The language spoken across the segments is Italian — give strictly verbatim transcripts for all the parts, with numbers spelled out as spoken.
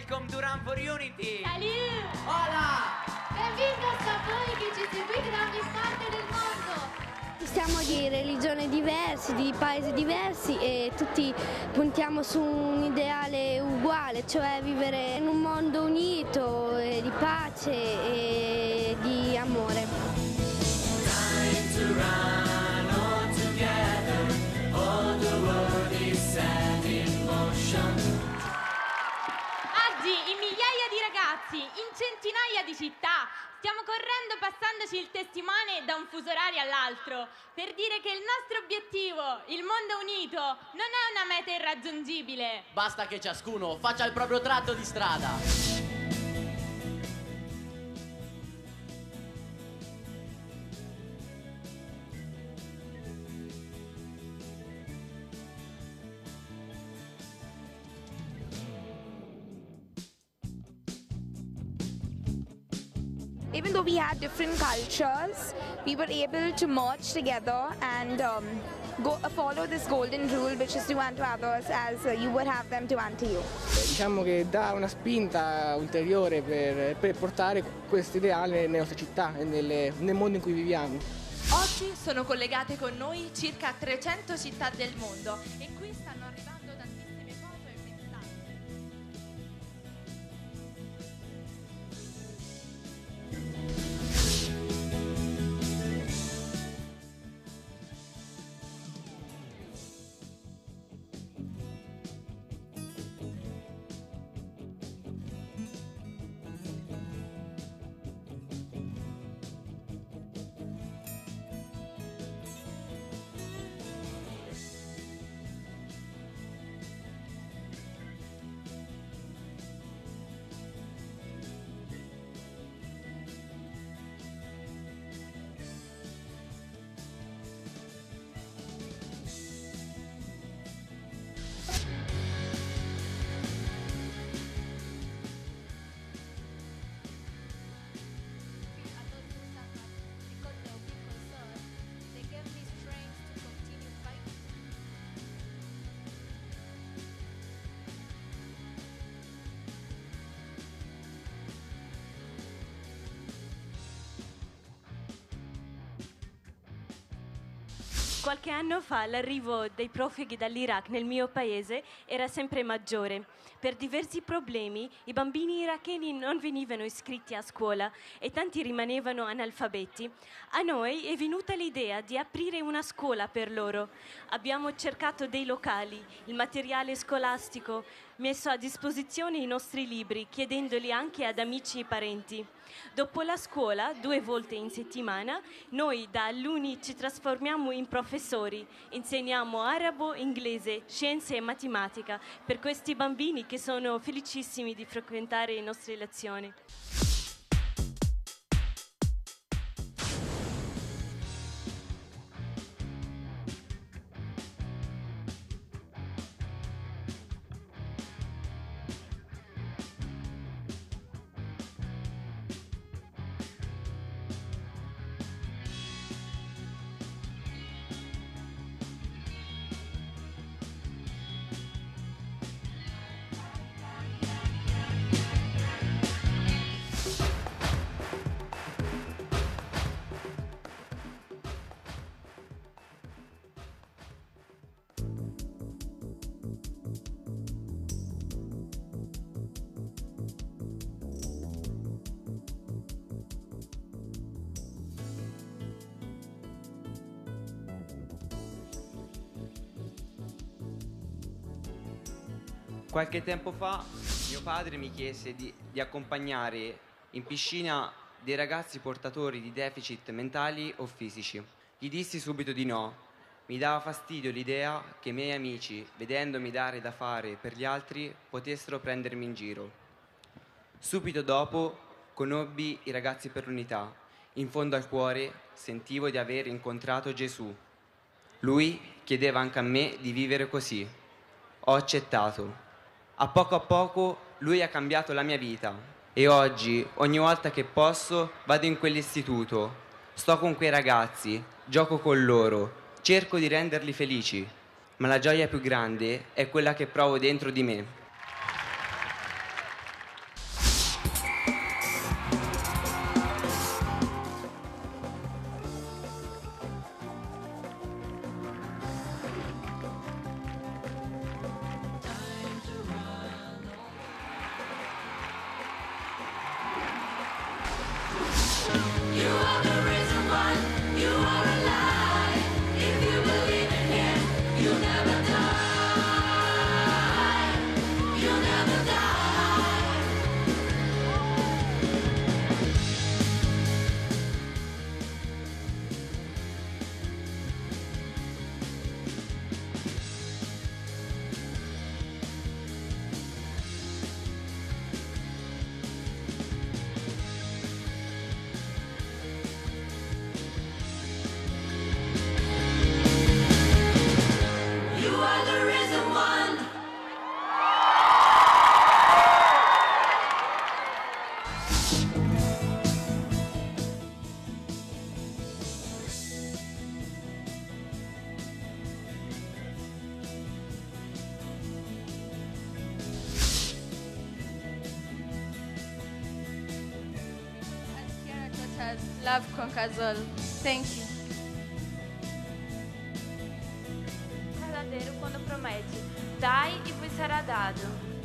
Welcome to Run for Unity! Salut! Hola! Benvenuti a voi che ci seguite da ogni parte del mondo! Siamo di religioni diverse, di paesi diversi e tutti puntiamo su un ideale uguale, cioè vivere in un mondo unito, e di pace e di amore. Time to run all together, all the world is set in motion. Oggi in migliaia di ragazzi, in centinaia di città, stiamo correndo passandoci il testimone da un fuso orario all'altro per dire che il nostro obiettivo, il mondo unito, non è una meta irraggiungibile. Basta che ciascuno faccia il proprio tratto di strada. Even though we had different cultures, we were able to merge together and um, go, uh, follow this golden rule, which is do unto others as uh, you would have them do unto you. Diciamo che dà una spinta ulteriore per, per portare questo ideale nelle nostre città e nelle, nel mondo in cui viviamo. Oggi sono collegate con noi circa trecento città del mondo e qui stanno arrivando tantissime foto e messaggi. Qualche anno fa l'arrivo dei profughi dall'Iraq nel mio paese era sempre maggiore. Per diversi problemi i bambini iracheni non venivano iscritti a scuola e tanti rimanevano analfabeti. A noi è venuta l'idea di aprire una scuola per loro. Abbiamo cercato dei locali, il materiale scolastico, messo a disposizione i nostri libri, chiedendoli anche ad amici e parenti. Dopo la scuola, due volte in settimana, noi da alunni ci trasformiamo in professori. Insegniamo arabo, inglese, scienze e matematica per questi bambini che sono felicissimi di frequentare le nostre lezioni. Qualche tempo fa mio padre mi chiese di, di accompagnare in piscina dei ragazzi portatori di deficit mentali o fisici. Gli dissi subito di no. Mi dava fastidio l'idea che i miei amici, vedendomi dare da fare per gli altri, potessero prendermi in giro. Subito dopo conobbi i ragazzi per l'unità. In fondo al cuore sentivo di aver incontrato Gesù. Lui chiedeva anche a me di vivere così. Ho accettato. A poco a poco lui ha cambiato la mia vita e oggi, ogni volta che posso, vado in quell'istituto, sto con quei ragazzi, gioco con loro, cerco di renderli felici, ma la gioia più grande è quella che provo dentro di me. Love conquers all. Thank you. Verdadeiro quando promete, dai e vos será dado.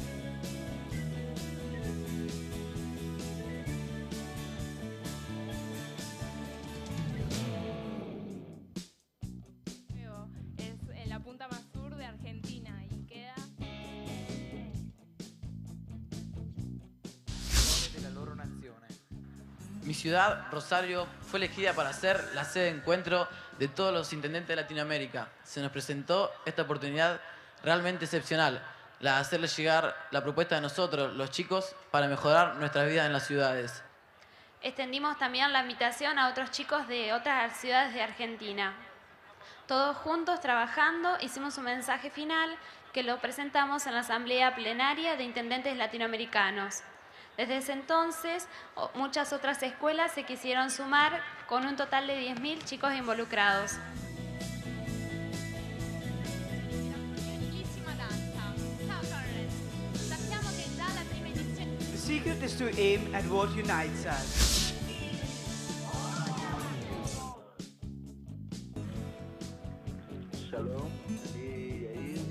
Es en la punta más sur de Argentina y queda de la loro nazione. Mi ciudad, Rosario, fue elegida para ser la sede de encuentro de todos los intendentes de Latinoamérica. Se nos presentó esta oportunidad realmente excepcional, la de hacerles llegar la propuesta de nosotros, los chicos, para mejorar nuestras vidas en las ciudades. Extendimos también la invitación a otros chicos de otras ciudades de Argentina. Todos juntos, trabajando, hicimos un mensaje final que lo presentamos en la Asamblea Plenaria de Intendentes Latinoamericanos. Desde ese entonces, muchas otras escuelas se quisieron sumar con un total de diez mil chicos involucrados. The secret is to aim at what unites us. שלום, אני יאיר,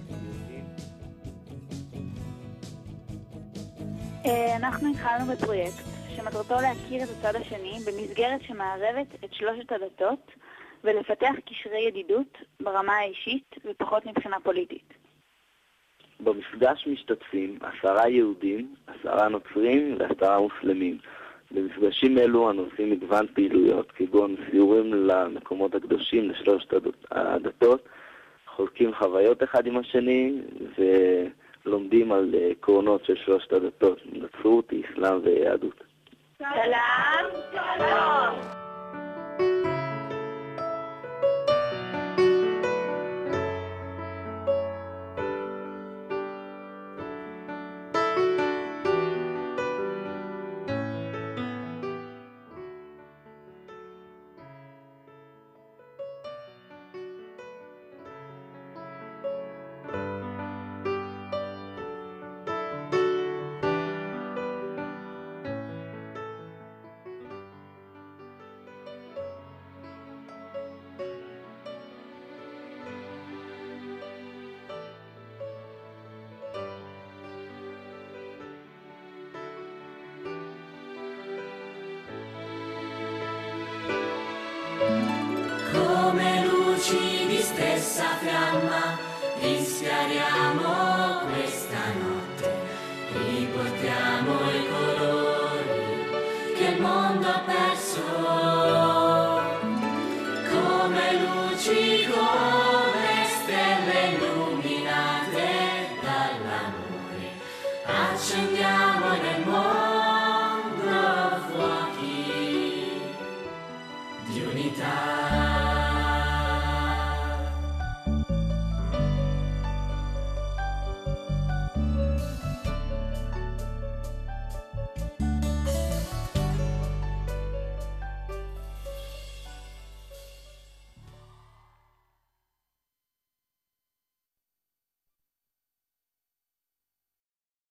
יהודי. אנחנו התחלנו בפרויקט שמטרתו להכיר את הצד השני במסגרת שמערבת את שלושת הדתות ולפתח קשרי ידידות ברמה האישית ופחות מבחינה פוליטית. במפגש משתתפים עשרה יהודים, עשרה נוצרים ועשרה מוסלמים. במפגשים אלו אנו עושים מגוון פעילויות כגון סיורים למקומות הקדושים לשלושת הדתות, חולקים חוויות אחד עם השני ולומדים על עקרונות של שלושת הדתות, נצרות, אסלאם ויהדות. שלום, שלום. Come luci di stessa fiamma rischiariamo questa notte, riportiamo i colori che il mondo ha perso. Come luci, come stelle illuminate dall'amore, accendiamo